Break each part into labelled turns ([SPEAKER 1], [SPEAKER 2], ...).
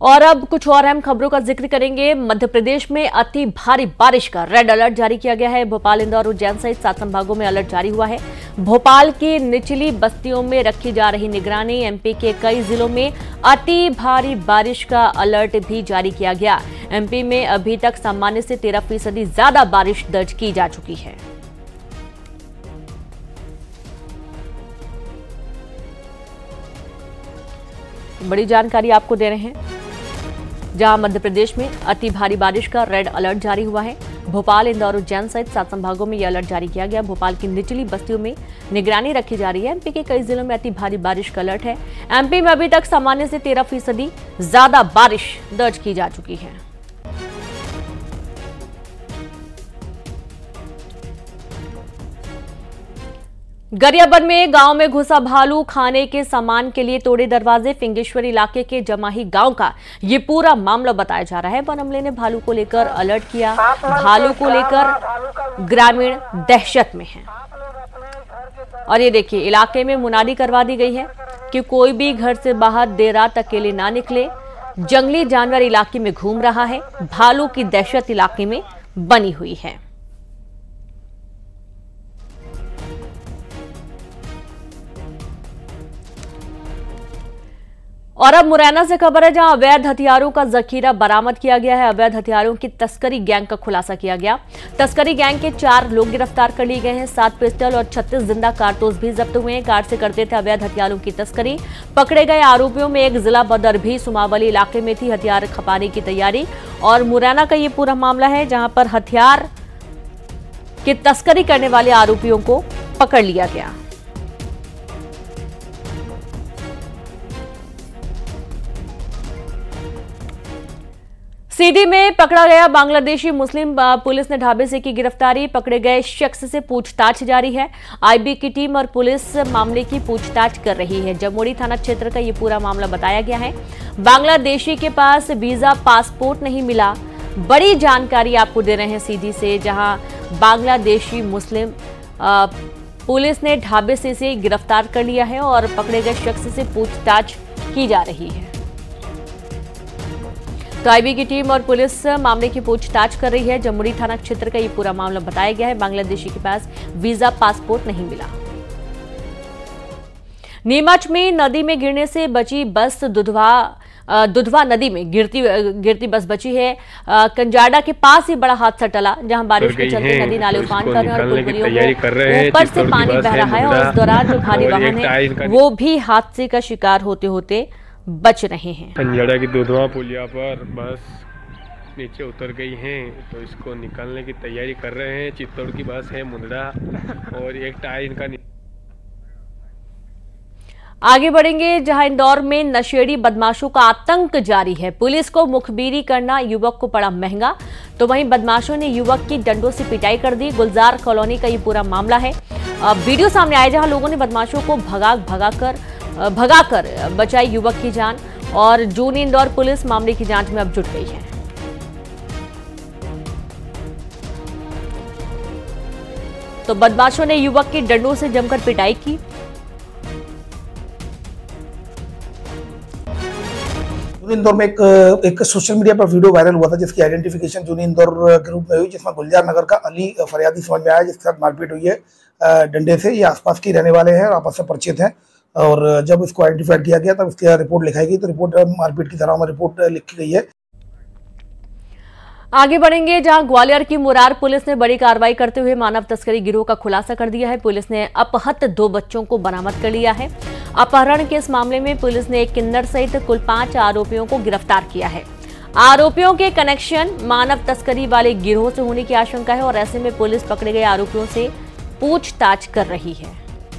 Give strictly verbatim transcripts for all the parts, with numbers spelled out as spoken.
[SPEAKER 1] और अब कुछ और अहम खबरों का जिक्र करेंगे। मध्य प्रदेश में अति भारी बारिश का रेड अलर्ट जारी किया गया है। भोपाल, इंदौर, उज्जैन सहित सात संभागों में अलर्ट जारी हुआ है। भोपाल की निचली बस्तियों में रखी जा रही निगरानी। एमपी के कई जिलों में अति भारी बारिश का अलर्ट भी जारी किया गया। एमपी में अभी तक सामान्य से तेरह फीसदी ज्यादा बारिश दर्ज की जा चुकी है। बड़ी जानकारी आपको दे रहे हैं, जहां मध्य प्रदेश में अति भारी बारिश का रेड अलर्ट जारी हुआ है। भोपाल, इंदौर, उज्जैन सहित सात संभागों में यह अलर्ट जारी किया गया। भोपाल की निचली बस्तियों में निगरानी रखी जा रही है। एमपी के कई जिलों में अति भारी बारिश का अलर्ट है। एमपी में अभी तक सामान्य से तेरह फीसदी ज्यादा बारिश दर्ज की जा चुकी है। गरियाबंद में गांव में घुसा भालू, खाने के सामान के लिए तोड़े दरवाजे। फिंगेश्वर इलाके के जमाही गांव का ये पूरा मामला बताया जा रहा है। वन अमले ने भालू को लेकर अलर्ट किया। भालू को लेकर ग्रामीण दहशत में हैं। और ये देखिए, इलाके में मुनादी करवा दी गई है कि कोई भी घर से बाहर देर रात अकेले ना निकले। जंगली जानवर इलाके में घूम रहा है। भालू की दहशत इलाके में बनी हुई है। और अब मुरैना से खबर है, जहां अवैध हथियारों का जखीरा बरामद किया गया है। अवैध हथियारों की तस्करी गैंग का खुलासा किया गया। तस्करी गैंग के चार लोग गिरफ्तार कर लिए गए हैं। सात पिस्टल और छत्तीस जिंदा कारतूस भी जब्त हुए हैं। कार से करते थे अवैध हथियारों की तस्करी। पकड़े गए आरोपियों में एक जिला बदर भी सुमावली इलाके में थी हथियार खपाने की तैयारी। और मुरैना का ये पूरा मामला है, जहां पर हथियार की तस्करी करने वाले आरोपियों को पकड़ लिया गया। सीधी में पकड़ा गया बांग्लादेशी मुस्लिम। पुलिस ने ढाबे से की गिरफ्तारी। पकड़े गए शख्स से पूछताछ जारी है। आईबी की टीम और पुलिस मामले की पूछताछ कर रही है। जमोड़ी थाना क्षेत्र का ये पूरा मामला बताया गया है। बांग्लादेशी के पास वीजा, पासपोर्ट नहीं मिला। बड़ी जानकारी आपको दे रहे हैं सीधी से, जहां बांग्लादेशी मुस्लिम पुलिस ने ढाबे से इसे गिरफ्तार कर लिया है और पकड़े गए शख्स से पूछताछ की जा रही है। तो आईबी की टीम और पुलिस मामले की पूछताछ कर रही है। जमुई थाना क्षेत्र का ये पूरा मामला बताया गया है। बांग्लादेशी के पास वीजा, पासपोर्ट नहीं मिला। नीमच में नदी में गिरने से बची बस। दुधवा दुधवा नदी में गिरती गिरती बस बची है। कंजाडा के पास ही बड़ा हादसा टला, जहां बारिश के चलते नदी नाले उफान कर रहे हैं और पुलपुलियों को ऊपर से पानी बह रहा है। और इस दौरान जो भारी वाहन है वो भी हादसे का शिकार होते होते बच रहे हैं।
[SPEAKER 2] कंजाडा की दुधवा पुलिया पर बस नीचे उतर गई हैं, तो इसको निकालने की तैयारी कर रहे हैं। चित्तौड़ की बस है मुंद्रा और एक टायर इनका।
[SPEAKER 1] आगे बढ़ेंगे, जहां इंदौर में नशेड़ी बदमाशों का आतंक जारी है। पुलिस को मुखबिरी करना युवक को पड़ा महंगा, तो वहीं बदमाशों ने युवक की डंडों से पिटाई कर दी। गुलजार कॉलोनी का ये पूरा मामला है। वीडियो सामने आया जहां लोगों ने बदमाशों को भगा भगा कर भगाकर बचाई युवक की जान। और जूनी इंदौर पुलिस मामले की जांच में अब जुट गई है। तो बदमाशों ने युवक की डंडों से जमकर पिटाई की।
[SPEAKER 3] जूनी इंदौर में एक एक सोशल मीडिया पर वीडियो वायरल हुआ था, जिसकी आइडेंटिफिकेशन जूनी इंदौर के रूप में हुई, जिसमें गुलजार नगर का अली फरियादी समझ में आया, जिसके साथ मारपीट हुई है डंडे से। ये आसपास के रहने वाले हैं और आपस में परिचित हैं। और जब इसको आइडेंटिफाइड किया गया तब इसकी रिपोर्ट लिखाई गई। तो रिपोर्ट मारपीट की तरह में रिपोर्ट लिखी गई है।
[SPEAKER 1] आगे बढ़ेंगे, जहां ग्वालियर की मुरार पुलिस ने बड़ी कार्रवाई करते हुए मानव तस्करी गिरोह का खुलासा कर दिया है। पुलिस ने अपहत दो बच्चों को बरामद कर लिया है। अपहरण के इस मामले में पुलिस ने एक किन्नर सहित कुल पांच आरोपियों को गिरफ्तार किया है। आरोपियों के कनेक्शन मानव तस्करी वाले गिरोह से होने की आशंका है और ऐसे में पुलिस पकड़े गए आरोपियों से पूछताछ कर रही है।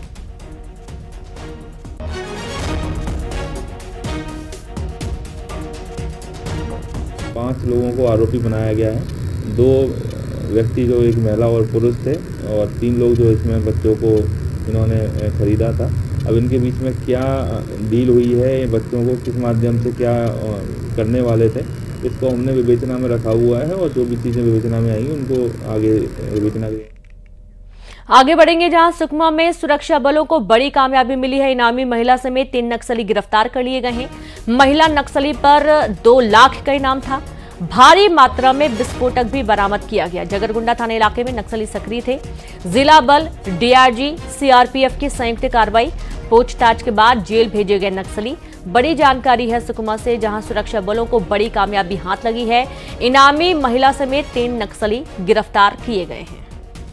[SPEAKER 4] पांच लोगों को आरोपी बनाया गया है। दो व्यक्ति जो एक महिला और पुरुष थे और तीन लोग जो इसमें बच्चों को इन्होंने खरीदा था। अब इनके बीच में क्या डील हुई है, बच्चों को किस माध्यम से क्या करने वाले थे, इसको हमने विवेचना में रखा हुआ है। और जो भी चीज़ें विवेचना में आई उनको आगे विवेचना
[SPEAKER 1] आगे बढ़ेंगे जहां सुकमा में सुरक्षा बलों को बड़ी कामयाबी मिली है। इनामी महिला समेत तीन नक्सली गिरफ्तार कर लिए गए हैं। महिला नक्सली पर दो लाख का इनाम था। भारी मात्रा में विस्फोटक भी बरामद किया गया। जगरगुंडा थाना इलाके में नक्सली सक्रिय थे। जिला बल, डीआरजी, सीआरपीएफ की संयुक्त कार्रवाई, पूछताछ के बाद जेल भेजे गए नक्सली। बड़ी जानकारी है सुकमा से, जहां सुरक्षा बलों को बड़ी कामयाबी हाथ लगी है। इनामी महिला समेत तीन नक्सली गिरफ्तार किए गए हैं।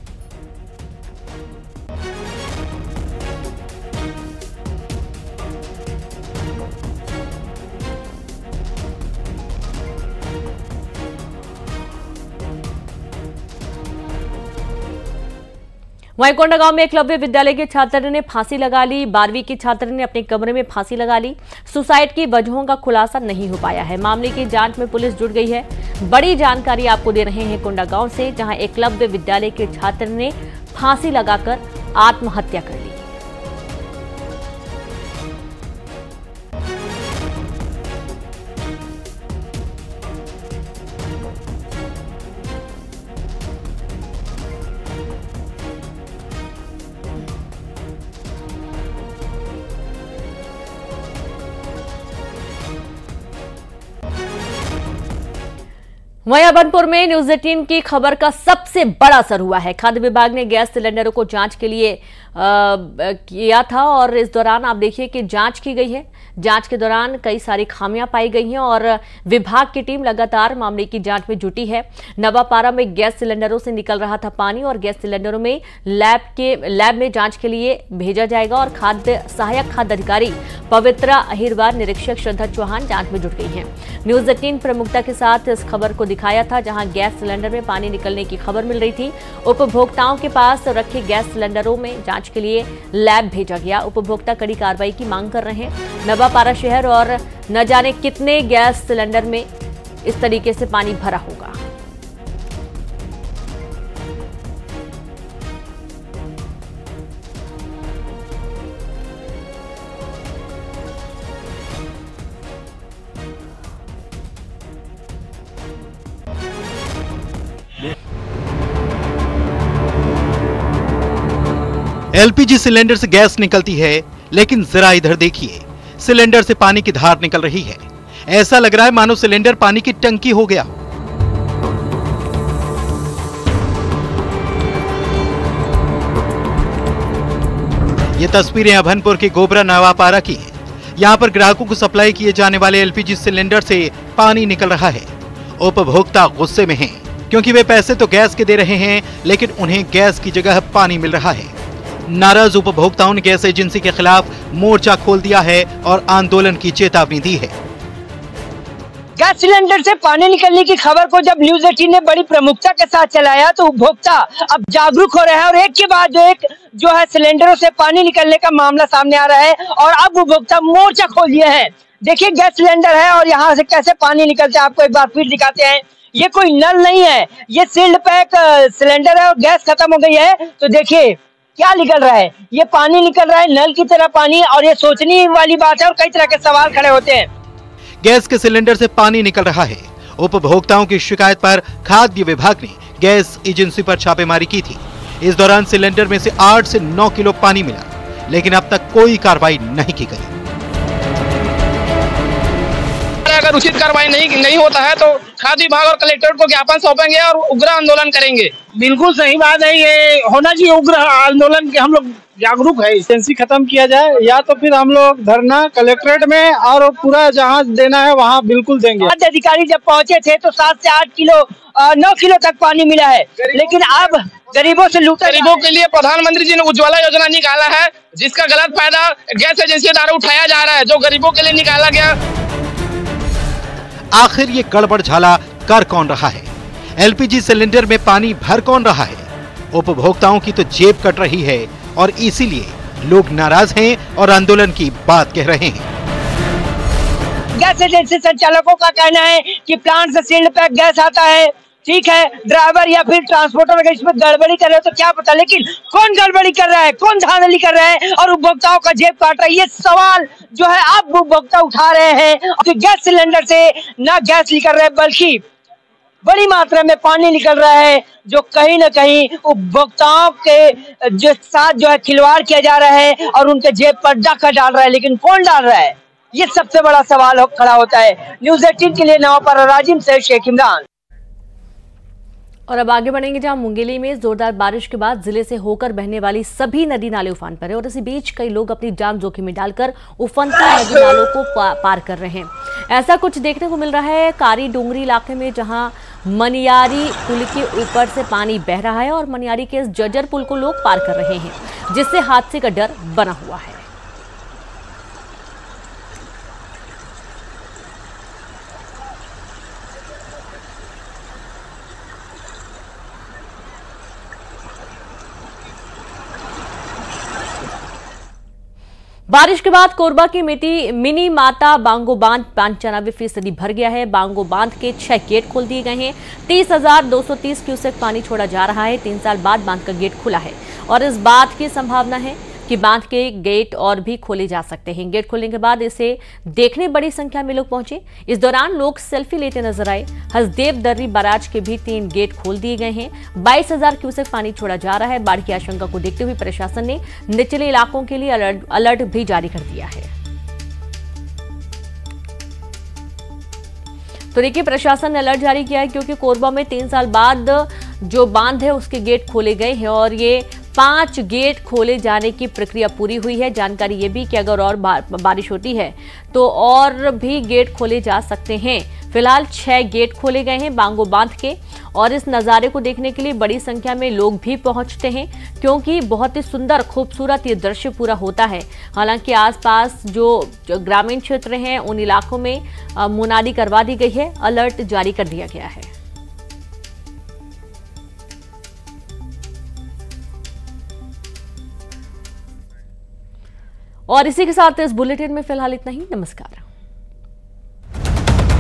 [SPEAKER 1] वहीं कोंडागांव में एकलव्य विद्यालय के छात्र ने फांसी लगा ली। बारहवीं के छात्र ने अपने कमरे में फांसी लगा ली। सुसाइड की वजहों का खुलासा नहीं हो पाया है। मामले की जांच में पुलिस जुट गई है। बड़ी जानकारी आपको दे रहे हैं कोंडागांव से, जहां एकलव्य विद्यालय के छात्र ने फांसी लगाकर आत्महत्या कर ली। वहीं अभनपुर में न्यूज एटीन की खबर का सबसे बड़ा असर हुआ है। खाद्य विभाग ने गैस सिलेंडरों को जांच के लिए आ, किया था और इस दौरान आप देखिए कि जांच की गई है। जांच के दौरान कई सारी खामियां पाई गई हैं और विभाग की टीम लगातार मामले की जांच में जुटी है। नवापारा में गैस सिलेंडरों से निकल रहा था पानी और गैस सिलेंडरों में लैब के लैब में जांच के लिए भेजा जाएगा और खाद्य सहायक खाद्य अधिकारी पवित्रा अहिरवार, निरीक्षक श्रद्धा चौहान जांच में जुट गई हैं। न्यूज एटीन प्रमुखता के साथ इस खबर को दिखाया था, जहां गैस सिलेंडर में पानी निकलने की खबर मिल रही थी। उपभोक्ताओं के पास रखे गैस सिलेंडरों में जांच के लिए लैब भेजा गया। उपभोक्ता कड़ी कार्रवाई की मांग कर रहे हैं। नवापारा शहर और न जाने कितने गैस सिलेंडर में इस तरीके से पानी भरा होगा।
[SPEAKER 5] एलपीजी सिलेंडर से गैस निकलती है, लेकिन जरा इधर देखिए, सिलेंडर से पानी की धार निकल रही है। ऐसा लग रहा है मानो सिलेंडर पानी की टंकी हो गया। ये तस्वीरें अभनपुर के गोबरा नवापारा की हैं। यहाँ पर ग्राहकों को सप्लाई किए जाने वाले एलपीजी सिलेंडर से पानी निकल रहा है। उपभोक्ता गुस्से में हैं, क्योंकि वे पैसे तो गैस के दे रहे हैं, लेकिन उन्हें गैस की जगह पानी मिल रहा है। नाराज उपभोक्ताओं ने गैस एजेंसी के खिलाफ मोर्चा खोल दिया है और आंदोलन की चेतावनी दी है।
[SPEAKER 6] गैस सिलेंडर से पानी निकलने की खबर को जब न्यूज एटीन ने बड़ी प्रमुखता के साथ चलाया तो उपभोक्ता अब जागरूक हो रहे हैं और एक के बाद जो एक जो है सिलेंडरों से पानी निकलने का मामला सामने आ रहा है और अब उपभोक्ता मोर्चा खोल दिए हैं। देखिए गैस सिलेंडर है और यहाँ से कैसे पानी निकलता है, आपको एक बार फिर दिखाते हैं। ये कोई नल नहीं है, ये सील्ड पैक सिलेंडर है और गैस खत्म हो गई है तो देखिए क्या निकल रहा है। ये पानी निकल रहा है नल की तरह पानी, और ये सोचने वाली बात है और कई तरह के सवाल खड़े होते हैं।
[SPEAKER 5] गैस के सिलेंडर से पानी निकल रहा है। उपभोक्ताओं की शिकायत पर खाद्य विभाग ने गैस एजेंसी पर छापेमारी की थी। इस दौरान सिलेंडर में से आठ से नौ किलो पानी मिला, लेकिन अब तक कोई कार्रवाई नहीं की गई।
[SPEAKER 7] अगर उचित कार्रवाई नहीं नहीं होता है तो खाद्य विभाग और कलेक्टर को ज्ञापन सौंपेंगे और उग्र आंदोलन करेंगे।
[SPEAKER 8] बिल्कुल सही बात है, ये होना चाहिए उग्र आंदोलन के। हम लोग जागरूक है, एजेंसी खत्म किया जाए या तो फिर हम लोग धरना कलेक्ट्रेट में और पूरा जहाँ देना है वहाँ बिल्कुल देंगे।
[SPEAKER 6] खाद्य अधिकारी जब पहुँचे थे तो सात से आठ किलो नौ किलो तक पानी मिला है, लेकिन अब गरीबों से लूटा।
[SPEAKER 7] गरीबों के लिए प्रधानमंत्री जी ने उज्ज्वला योजना निकाला है, जिसका गलत फायदा गैस एजेंसी द्वारा उठाया जा रहा है, जो गरीबों के लिए निकाला गया।
[SPEAKER 5] आखिर ये गड़बड़ झाला कर कौन रहा है? एलपीजी सिलेंडर में पानी भर कौन रहा है? उपभोक्ताओं की तो जेब कट रही है और इसीलिए लोग नाराज हैं और आंदोलन की बात कह रहे हैं।
[SPEAKER 6] गैस एजेंसी संचालकों का कहना है कि प्लांट से सील्ड पैक गैस आता है, ठीक है, ड्राइवर या फिर ट्रांसपोर्टर अगर इसमें गड़बड़ी कर रहे हो तो क्या पता, लेकिन कौन गड़बड़ी कर रहा है, कौन धांधली कर रहा है और उपभोक्ताओं का जेब काट रहा है, ये सवाल जो है आप उपभोक्ता उठा रहे हैं। कि गैस सिलेंडर से न गैस निकल रहा है बल्कि बड़ी मात्रा में पानी निकल रहा है, जो कहीं ना कहीं उपभोक्ताओं के जो साथ जो है खिलवाड़ किया जा रहा है और उनके जेब पर डाका डाल रहा है। लेकिन कौन डाल रहा है, ये सबसे बड़ा सवाल खड़ा होता है। न्यूज़ अठारह के लिए नवापारा राजिम से शेख इमरान।
[SPEAKER 1] और अब आगे बढ़ेंगे, जहां मुंगेली में जोरदार बारिश के बाद जिले से होकर बहने वाली सभी नदी नाले उफान पर है और इसी बीच कई लोग अपनी जान जोखिम में डालकर उफनती नदी नालों को पा, पार कर रहे हैं। ऐसा कुछ देखने को मिल रहा है कारी डोंगरी इलाके में, जहां मनियारी पुल के ऊपर से पानी बह रहा है और मनियारी के इस जर्जर पुल को लोग पार कर रहे हैं, जिससे हादसे का डर बना हुआ है। बारिश के बाद कोरबा की मिटी मिनी माता बांगो बांध पंचानवे फीसदी भर गया है। बांगो बांध के छह गेट खोल दिए गए हैं। तीस हजार दो सौ तीस क्यूसेक पानी छोड़ा जा रहा है। तीन साल बाद बांध का गेट खुला है और इस बात की संभावना है कि बांध के गेट और भी खोले जा सकते हैं। गेट खोलने के बाद इसे देखने बड़ी संख्या में लोग पहुंचे। इस दौरान लोग सेल्फी लेते नजर आए। हसदेव दर्री बैराज के भी तीन गेट खोल दिए गए हैं। बाईस हजार क्यूसेक पानी छोड़ा जा रहा है। बाढ़ की आशंका को देखते हुए प्रशासन ने निचले इलाकों के लिए अलर्ट अलर्ट भी जारी कर दिया है। तो देखिए, प्रशासन ने अलर्ट जारी किया है क्योंकि कोरबा में तीन साल बाद जो बांध है उसके गेट खोले गए हैं और ये पांच गेट खोले जाने की प्रक्रिया पूरी हुई है। जानकारी ये भी कि अगर और बारिश होती है तो और भी गेट खोले जा सकते हैं। फिलहाल छह गेट खोले गए हैं बांगो बांध के और इस नज़ारे को देखने के लिए बड़ी संख्या में लोग भी पहुंचते हैं क्योंकि बहुत ही सुंदर खूबसूरत ये दृश्य पूरा होता है। हालांकि आसपास जो, जो ग्रामीण क्षेत्र हैं उन इलाकों में मुनादी करवा दी गई है, अलर्ट जारी कर दिया गया है। और इसी के साथ इस बुलेटिन में फिलहाल इतना ही। नमस्कार।